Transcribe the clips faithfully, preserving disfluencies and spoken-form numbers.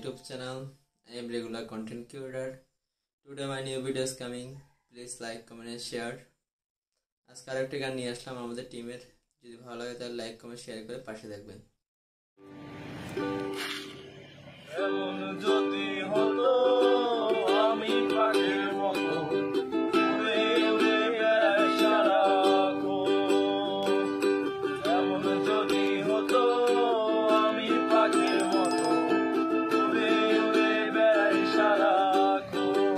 YouTube channel. I am regular content creator. Today my new video is coming. Please like, comment and share. আজকে আরেকটা গান নিয়ে আসলাম আমাদের টিমের। যদি ভালো লাগে তাহলে লাইক, কমেন্ট, শেয়ার করে পাশে থাকবেন। এমন যদি হতো আমি পাখির মতো উড়ে উড়ে বেড়াই সারাক্ষণ। এমন যদি হতো আমি পাখির মতো উড়ে উড়ে বেড়াই সারাক্ষণ।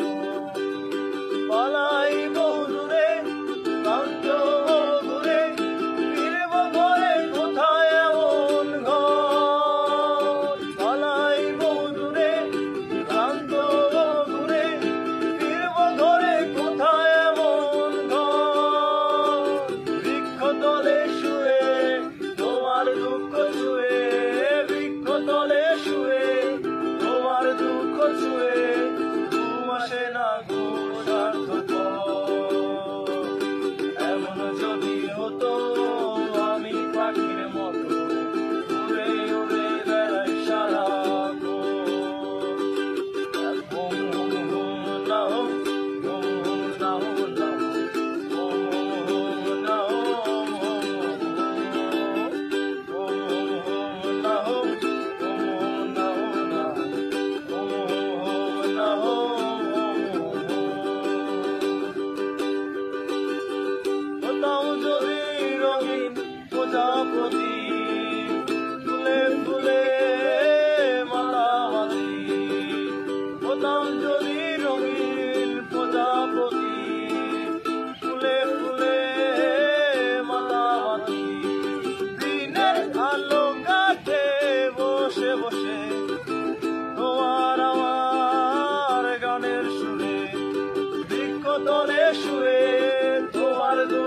পালাই বহু দূরে ক্লান্ত ঘুরে ফিরব ঘরে কোথায় এমন ঘর। পালাই বহু দূরে ক্লান্ত ঘুরে ফিরব ঘরে কোথায় এমন ঘর। বৃক্ষ তলে শুয়ে তোমার দুঃখ ছুঁয়ে, বৃক্ষ তলে শুয়ে তোমার দুঃখ ছুঁয়ে ঘুম আসে না ঘুম সার্থকর। এমন যদি হতো আমি পাখির মতো উড়ে উড়ে বেড়াই সারাক্ষণ। হুম হুম হুম না হুম হুম হুম না হুম না হুম হুম না হুম হুম হুম না হুম হুম না হুম না হুম না হতাম যদি রঙিন প্রজাপতি ফুলে ফুলে মালামাতি। হতাম যদি রঙিন প্রজাপতি ফুলে ফুলে মালামাতি। দিনের আলো কাটে বসে বসে তোমার আমার গানের সুরে, বৃক্ষ তলে শুয়ে তোমার